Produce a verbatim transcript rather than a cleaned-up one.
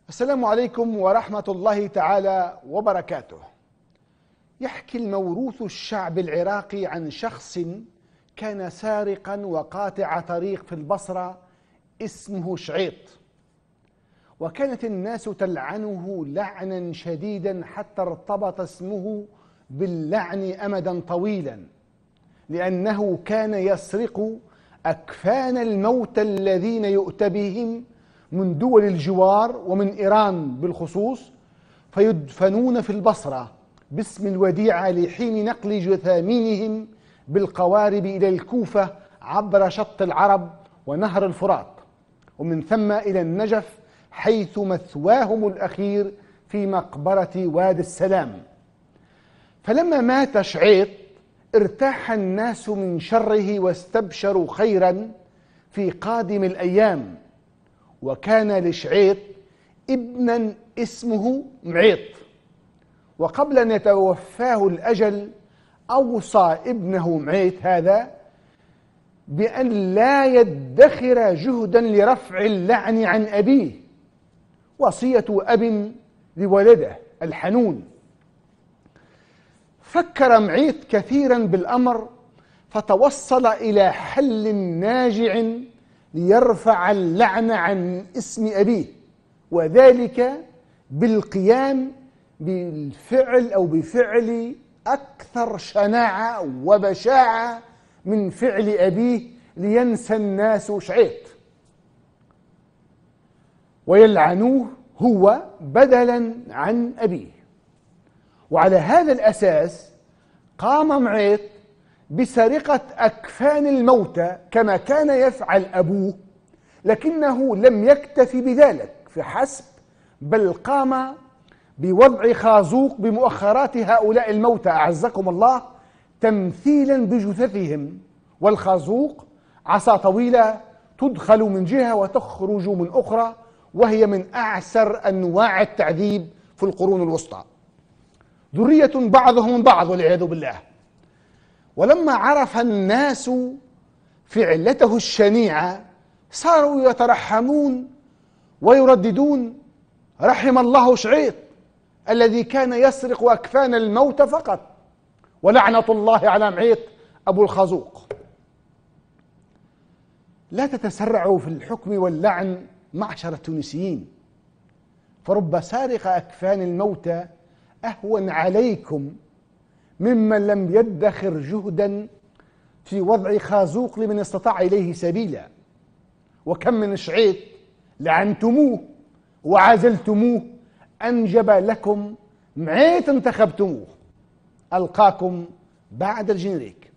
السلام عليكم ورحمة الله تعالى وبركاته. يحكي الموروث الشعب العراقي عن شخص كان سارقا وقاطع طريق في البصرة اسمه شعيط، وكانت الناس تلعنه لعنا شديدا حتى ارتبط اسمه باللعن أمدا طويلا، لأنه كان يسرق أكفان الموتى الذين يؤتى بهم من دول الجوار ومن إيران بالخصوص، فيدفنون في البصرة باسم الوديعة لحين نقل جثامينهم بالقوارب إلى الكوفة عبر شط العرب ونهر الفرات، ومن ثم إلى النجف حيث مثواهم الأخير في مقبرة وادي السلام. فلما مات شعيط ارتاح الناس من شره واستبشروا خيرا في قادم الأيام. وكان لشعيط ابنا اسمه معيط، وقبل أن يتوفاه الأجل أوصى ابنه معيط هذا بأن لا يدخر جهدا لرفع اللعن عن أبيه، وصية أب لولده الحنون. فكر معيط كثيرا بالأمر، فتوصل إلى حل ناجع ليرفع اللعن عن اسم أبيه، وذلك بالقيام بالفعل أو بفعل أكثر شناعة وبشاعة من فعل أبيه لينسى الناس شعيط ويلعنوه هو بدلا عن أبيه. وعلى هذا الأساس قام معيط بسرقة أكفان الموتى كما كان يفعل أبوه، لكنه لم يكتفي بذلك فحسب، بل قام بوضع خازوق بمؤخرات هؤلاء الموتى أعزكم الله تمثيلا بجثثهم. والخازوق عصا طويلة تدخل من جهة وتخرج من أخرى، وهي من أعسر أنواع التعذيب في القرون الوسطى، ذرية بعضهم من بعض والعياذ بالله. ولما عرف الناس فعلته الشنيعة صاروا يترحمون ويرددون: رحم الله شعيط الذي كان يسرق أكفان الموت فقط، ولعنة الله على معيط أبو الخازوق. لا تتسرعوا في الحكم واللعن معشر التونسيين، فرب سارق أكفان الموتى أهون عليكم ممن لم يدخر جهدا في وضع خازوق لمن استطاع إليه سبيلا. وكم من شعيط لعنتموه وعزلتموه أنجب لكم معيط انتخبتموه. ألقاكم بعد الجنريك.